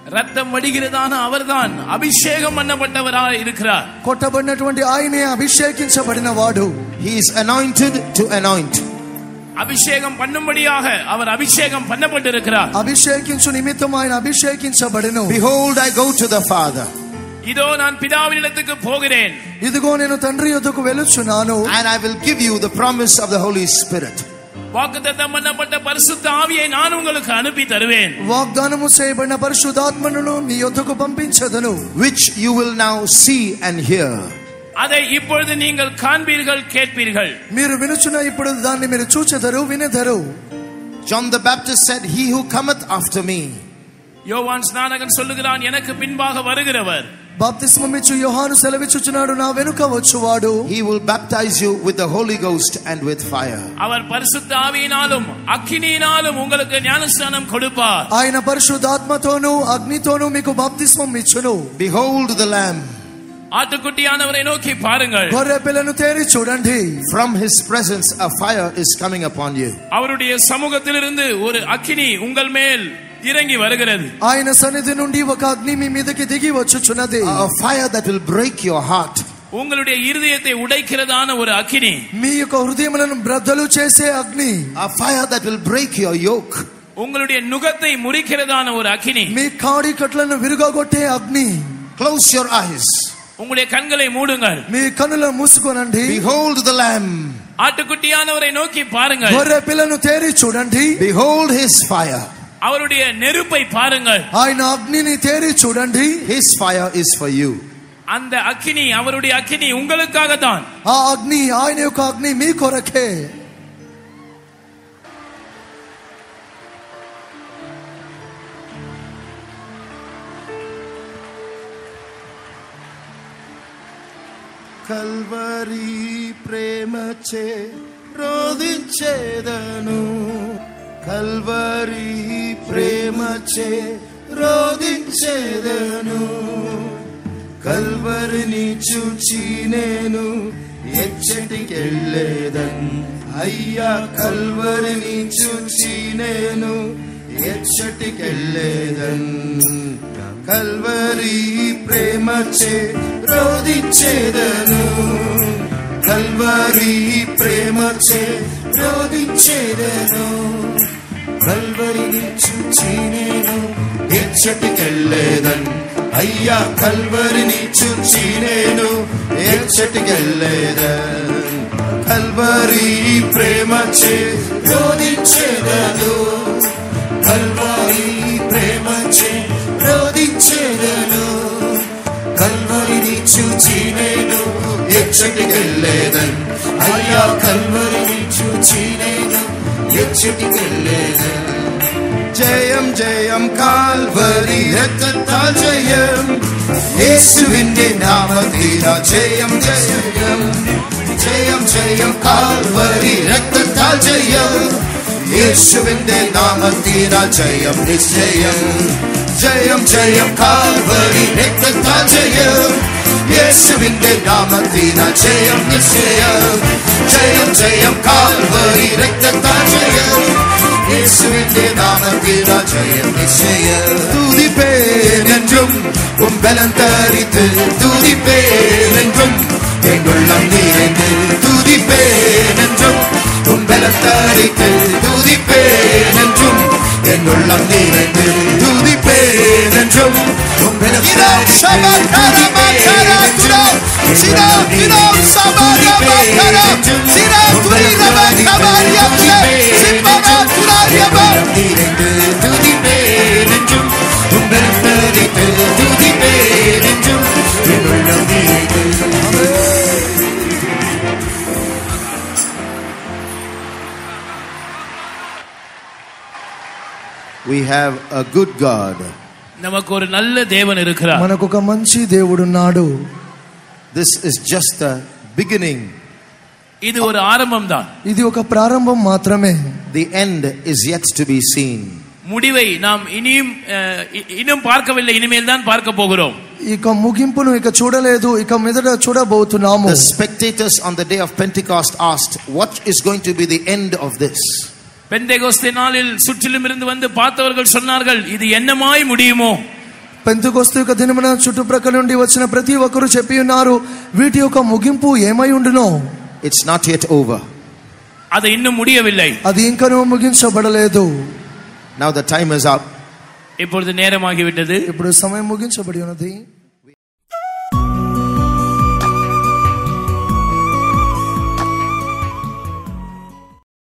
రక్తం వడిగిరదాన அவர்தான் అభిషేకం பண்ணப்பட்டவராய் இருக்கிறார். కొట్టబడినటువంటి ఆయనే అభిషేకించబడిన వాడు. He is anointed to anoint. అభిషేకం பண்ணும்படியாக அவர் అభిషేకం பண்ணப்பட்டிருக்கிறார். అభిషేకించు నిమిత్తం ఆయన అభిషేకించబడెను. Behold, I go to the Father. ఇదో நான் పితావినిడத்துக்கு పోகிறேன். ఇదిగో నేను తండ్రి యొద్దకు వెలుచున్నాను. And I will give you the promise of the Holy Spirit. వాగ్దానం பண்ணப்பட்ட பரிசுத்த ஆவியை நான் உங்களுக்கு அனுப்பி தருவேன். వాగ్దానము చేయబడిన పరిశుద్ధాత్మను నీ యొద్దకు పంపించెదను. Which you will now see and hear. அதை இப்பொழுது நீங்கள் காண்பீர்கள் கேட்பீர்கள். మీరు వినుచున్న ఇప్పుడు దాన్ని మీరు చూచెదరు వినెదరు. John the Baptist said, he who cometh after me. யோவான் ஸ்நானகன் சொல்லுகிறான், எனக்கு பின்பாக வருகிறவர். బాప్తిస్మమిచ్చు యోహాను సెలవిచ్చుచున్నాడు, నా వెనుక వచ్చువాడు. He will baptize you with the Holy Ghost and with fire. அவர் பரிசுத்த ஆவியினாலும் அக்கினியினாலும் உங்களுக்கு ஞானஸ்நானம் கொடுப்பார். ఆయన పరిశుద్ధాత్మతోను అగ్నితోను మీకు బాప్తిస్మం ఇచ్చును. Behold the Lamb. ఆటుకుట్టియానవரை నోకి పారుங்கள். గొర్రె పిల్లను తేరి చూడండి. From his presence a fire is coming upon you. அவருடைய சமூகத்திலிருந்து ஒரு அக்கினி உங்கள் மேல் ఇరంగి வருகிறது. ఆయన సన్నిధి నుండి ఒక అగ్ని మీ మీదకి దిగి వచ్చుచున్నది. A fire that will break your heart. உங்களுடைய இருதயத்தை உடைக்கிறதான ஒரு అగ్ని. మీ యొక్క హృదయములను బ్రద్దలు చేసే అగ్ని. A fire that will break your yoke. உங்களுடைய நுகத்தை முறிக்கிறதான ஒரு అగ్ని. మీ కాడి కట్లను విరుగగొట్టే అగ్ని. Close your eyes. உங்களுடைய கண்களை மூடுங்கள். మీ కన్నులను మూసుకోనండి. Behold the Lamb. ఆటుకుట్టియానవரை నోకి పారుங்கள். గొర్రె పిల్లను తేరి చూడండి. Behold his fire. அவருடைய நெருப்பை பாருங்கள். ఆయన అగ్నిని తేరి చూడండి. His fire is for you. அந்த అగ్ని அவருடைய అగ్ని உங்களுக்காக தான். ఆ అగ్ని ఆయన యొక్క అగ్ని మీ కొరకే. కల్వరి ప్రేమచే రోదించేదను. కల్వరి ప్రేమచే రోదించేదను. కల్వరిని చూచి నేను ఎచ్చటికెళ్ళేదన్. అయ్యా కల్వరిని చూచి నేను ఎచ్చటికెళ్ళేదన్. కల్వరి ప్రేమచే రోదించేదను. కల్వరి ప్రేమచే రోదించేదను. కల్వరిని చూచి నేను ఎచ్చటికెళ్ళేదన్. అయ్యా కల్వరిని చూచి నేను ఎచ్చటికెళ్ళేదన్. కల్వరి ప్రేమచే రోదించేదను. కల్వరి ప్రేమచే రోదించేదను. కల్వరిని చూచి నేను ఎచ్చటికెళ్ళేదన్. అయ్యా కల్వరిని చూచి నేను ఎచ్చటికెళ్ళేదన్. ജയം ജയം കാൽവരി രക്തത്താൽ ജയം. യേശുവിന്റെ നാമത്തിനാൽ ജയം ജയം. ജയം ജയം കാൽവരി രക്തത്താൽ ജയം. യേശുവിന്റെ നാമത്തിനാൽ ജയം നിശ്ചയം. ജയം ജയം കാൽവരി രക്തത്താൽ ജയം. യേശുവിന്റെ നാമത്തിനാൽ ജയം നിശ്ചയം. ജയം ജയം കാൽവരി രക്തത്താൽ ജയം. യേശുവിന്റെ നാമത്തിനാൽ ജയം നിശ്ചയം. துதிப்பேனென்றும் உம் பலம் தரித்து. துதிப்பேனென்றும் எங்குள்ளம் நிறைந்து. துதிப்பேனென்றும் உம் பலம் தரித்து. துதிப்பேனென்றும் எங்குள்ளம் நிறைந்து. துதிப்பேனென்றும் உம் பலம் தரித்து. We have a good God. நமக்கு ஒரு நல்ல தேவன் இருக்கிறார். మనకు ఒక మంచి దేవుడు ఉన్నాడు. This is just the beginning. ఇది ஒரு ఆరంభం தான். ఇది ఒక ప్రారంభం మాత్రమే. The end is yet to be seen. முடிவை நாம் இனியும் இன்னும் பார்க்கவில்லை, இனிமேல் தான் பார்க்க போகிறோம். ఇక ముగింపును ఇక చూడలేదు, ఇక మీదట చూడబోతున్నాము. The spectators on the day of Pentecost asked, what is going to be the end of this? Pentecost நாளில் சுற்றிலும் இருந்து வந்து பார்த்தவர்கள் சொன்னார்கள், இது என்னமாய் முடியுமோ? పెంతెకొస్తు యొక్క దినమున చుట్టుప్రక్కల నుండి వచ్చిన ప్రతి ఒక్కరు చెప్పి ఉన్నారు, వీటి యొక్క ముగింపు ఏమై ఉండునో. It's not yet over. அது இன்னும் முடியவில்லை. అది ఇంకనూ ముగించబడలేదు. Now the time is up. இப்பொழுது நேரமாகிவிட்டது. ఇప్పుడు సమయం ముగించబడి ఉన్నది.